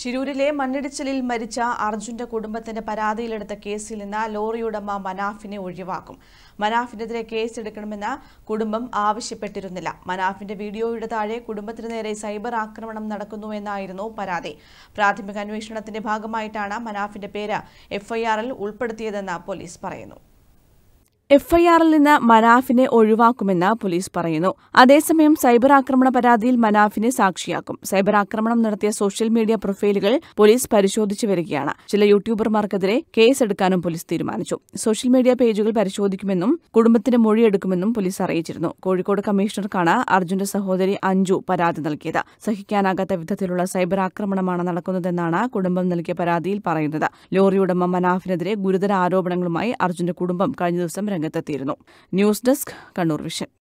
ശിരൂരിലെ മണ്ണിടിച്ചിലിൽ മരിച്ച അർജുന്റെ കുടുംബത്തിന്റെ പരാതിയിലെടുത്ത കേസിൽ നിന്ന് ലോറിയുടമ മനാഫിനെ ഒഴിവാക്കും. മനാഫിനെതിരെ കേസെടുക്കണമെന്ന് കുടുംബം ആവശ്യപ്പെട്ടിരുന്നില്ല. മനാഫിന്റെ വീഡിയോയുടെ താഴെ കുടുംബത്തിന് നേരെ സൈബർ ആക്രമണം നടക്കുന്നുവെന്നായിരുന്നു പരാതി. പ്രാഥമിക അന്വേഷണത്തിന്റെ ഭാഗമായിട്ടാണ് മനാഫിന്റെ പേര് എഫ്ഐആറിൽ ഉൾപ്പെടുത്തിയതെന്ന് പോലീസ് പറയുന്നു. എഫ്ഐആറിൽ നിന്ന് മനാഫിനെ ഒഴിവാക്കുമെന്ന് പോലീസ് പറയുന്നു. അതേസമയം സൈബർ ആക്രമണ പരാതിയിൽ മനാഫിനെ സാക്ഷിയാക്കും. സൈബർ ആക്രമണം നടത്തിയ സോഷ്യൽ മീഡിയ പ്രൊഫൈലുകൾ പോലീസ് പരിശോധിച്ചു വരികയാണ്. ചില യൂട്യൂബർമാർക്കെതിരെ കേസെടുക്കാനും പോലീസ് തീരുമാനിച്ചു. സോഷ്യൽ മീഡിയ പേജുകൾ പരിശോധിക്കുമെന്നും കുടുംബത്തിന്റെ മൊഴിയെടുക്കുമെന്നും പോലീസ് അറിയിച്ചിരുന്നു. കോഴിക്കോട് കമ്മീഷണർക്കാണ് അർജുന്റെ സഹോദരി അഞ്ജു പരാതി നൽകിയത്. സഹിക്കാനാകാത്ത വിധത്തിലുള്ള സൈബർ ആക്രമണമാണ് നടക്കുന്നതെന്നാണ് കുടുംബം നൽകിയ പരാതിയിൽ പറയുന്നത്. ലോറിയുടമ മനാഫിനെതിരെ ഗുരുതര ആരോപണങ്ങളുമായി അർജുന്റെ കുടുംബം കഴിഞ്ഞ ദിവസം രംഗത്തെത്തിയിരുന്നു. News desk, Kannur vision.